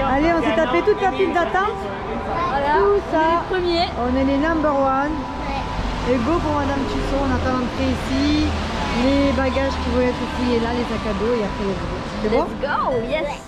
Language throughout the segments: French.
Allez, on s'est tapé toute la file d'attente. Voilà, tout ça. on est les premiers. On est les number one. Et go pour Madame Tussaud, on attend d'entrer ici. Les bagages qui vont être fouillés là, les sacs à dos et après les bagages. C'est bon? Let's go, yes.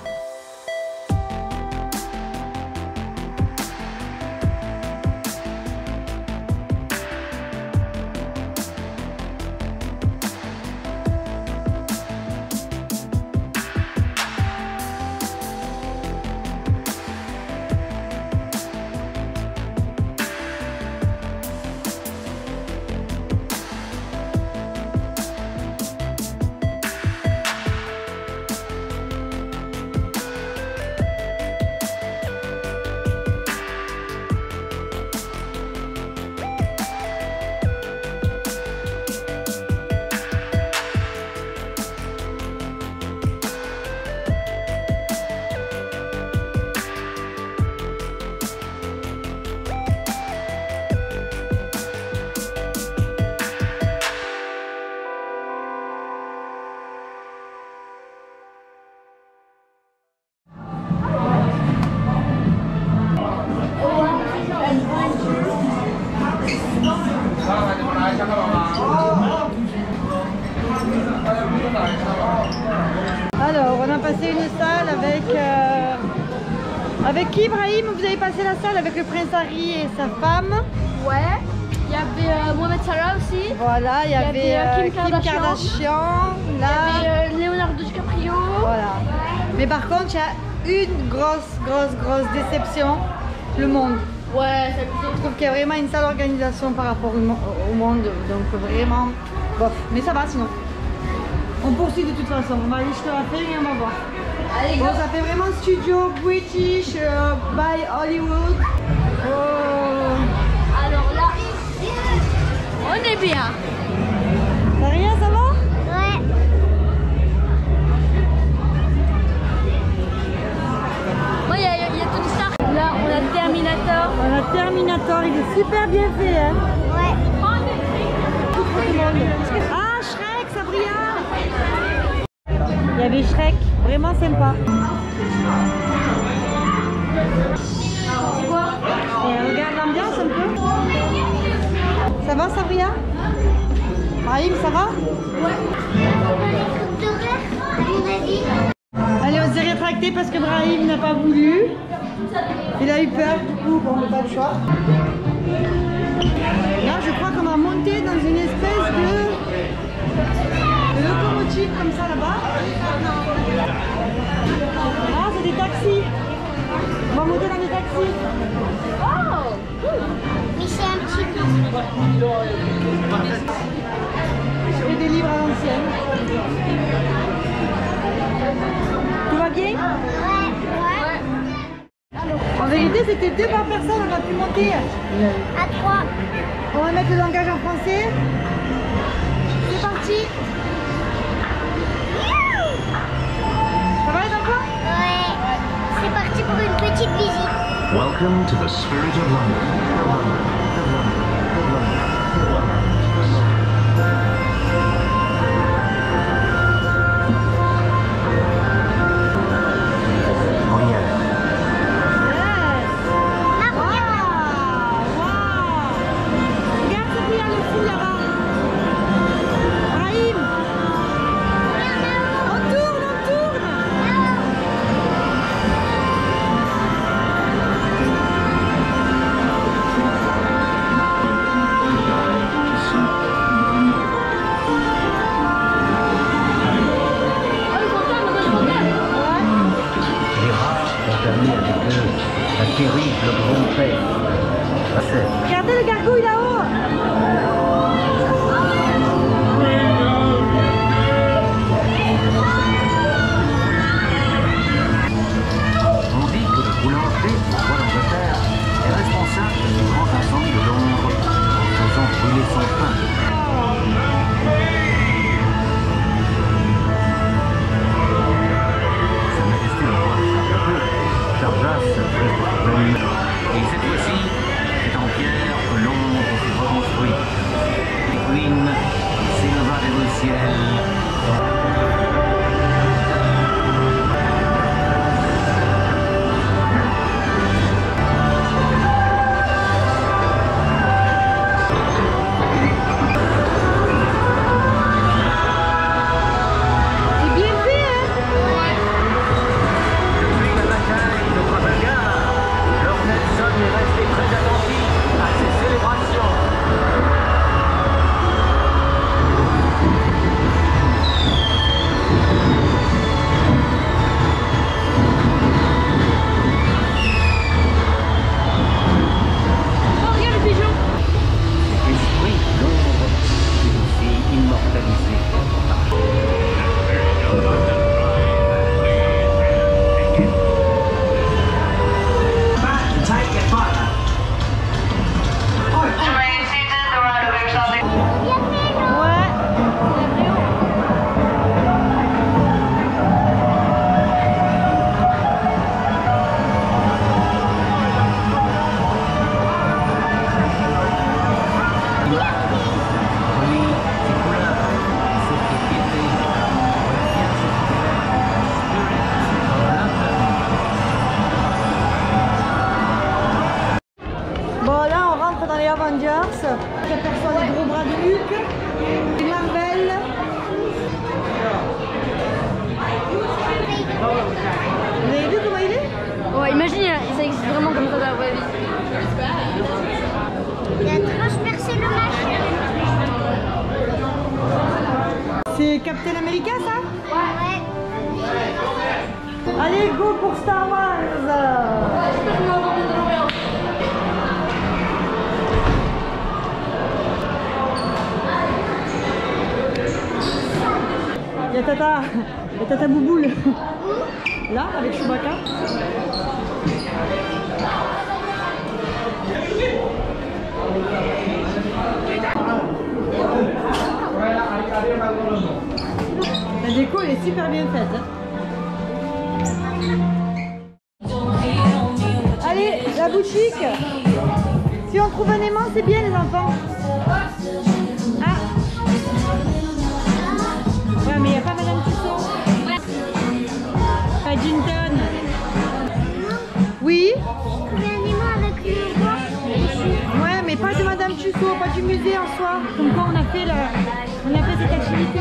Alors, on a passé une salle avec... Avec qui, Brahim? Vous avez passé la salle avec le prince Harry et sa femme. Ouais. Il y avait Mohamed Salah aussi. Voilà, il y avait Kim Kardashian. Là. Il y avait Leonardo DiCaprio. Voilà. Mais par contre, il y a une grosse déception. Le monde. Ouais, Je trouve qu'il y a vraiment une sale organisation par rapport au monde. Donc vraiment, bof. Mais ça va sinon. On poursuit de toute façon. On va aller jeter la feuille et on va voir. Allez, bon, ça fait vraiment studio British by Hollywood. Oh. Alors là, on est bien. Maria, ça va? Ouais. Moi, il y a Tony Stark. Là, on a Terminator. On a Terminator, il est super bien fait. Hein? Ouais. Tout le monde. Ah, Shrek, ça brille. Il y avait Shrek, vraiment sympa. Et regarde l'ambiance un peu. Ça va, Sabria? Brahim, ça va? Allez, on s'est rétracté parce que Brahim n'a pas voulu. Il a eu peur, du coup, bon, on n'a pas le choix. Là, je crois qu'on va monter dans une espèce de locomotive comme ça là-bas. Ah, c'est des taxis. On va monter dans des taxis. Oh, Mais c'est un petit peu. Je fais des livres à l'ancienne. Tout va bien? Ouais. En vérité, c'était 2 par personne, on a pu monter. À 3. On va mettre le langage en français. C'est parti. Ça va les enfants? Ouais. C'est parti pour une petite visite. Welcome to the spirit of London. Regardez le gargouille là-haut. On dit que le boulanger du roi d'Angleterre est responsable du grand incendie de Londres en faisant brûler son pain. Sa Majesté le roi Charles II chargea ce geste de et cette fois-ci, c'est en pierre imagine, ça existe vraiment comme ça dans la vraie vie. Il a transpercé le machin. C'est Captain America ça? Ouais. Allez, go pour Star Wars! Il y a Tata Bouboule. Là, avec Chewbacca. La déco elle est super bien faite. Hein. Allez, la boutique. Si on trouve un aimant, c'est bien les enfants. Ah. Ouais, mais il n'y a pas Madame Tussaud. Paddington. Oui. Il y a un aimant avec le roi. Ouais, mais pas de Madame Tussaud, pas du musée en soi. Comme quoi on a fait cette activité.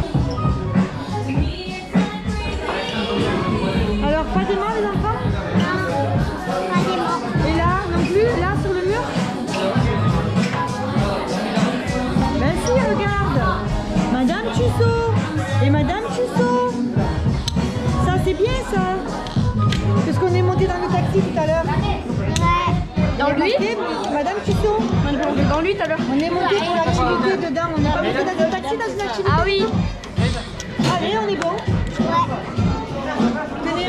Alors, pas d'aimant les enfants? Non, pas d'aimant. Et là, non plus? Là, sur le mur? Ben si, regarde! Madame Tussaud! Et Madame Tussaud! Ça, c'est bien, ça! Parce qu'on est monté dans le taxi tout à l'heure. Ouais. Dans lui? Marqué, Madame Tussaud! Dans lui tout à l'heure. On est monté pour l'activité dedans. On n'est pas monté dans un taxi dans une activité. Ah oui. Allez, on est bon. Ouais. Tenez.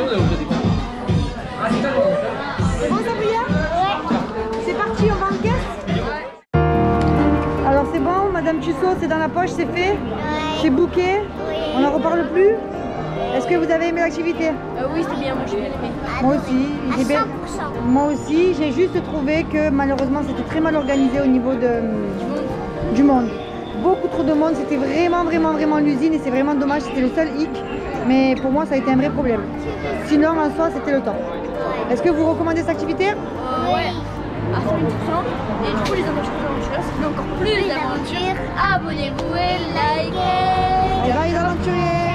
C'est bon, Sabrina? Ouais. C'est parti, on va en caisse? Alors c'est bon, Madame Tussaud, c'est dans la poche, c'est fait? C'est booké? Oui. On n'en reparle plus? Est-ce que vous avez aimé l'activité? Oui, c'était bien, moi j'ai bien aimé. Moi aussi. À J'ai 100%. bien- Moi aussi, j'ai juste trouvé que malheureusement c'était très mal organisé au niveau du monde. Beaucoup trop de monde, c'était vraiment l'usine et c'est vraiment dommage, c'était le seul hic. Mais pour moi ça a été un vrai problème. Sinon en soi c'était le top. Est-ce que vous recommandez cette activité? Ouais. À 100%. Et du coup, les aventures aventureuses, si vous voulez encore plus d'aventures, abonnez-vous et likez. Et va les aventuriers!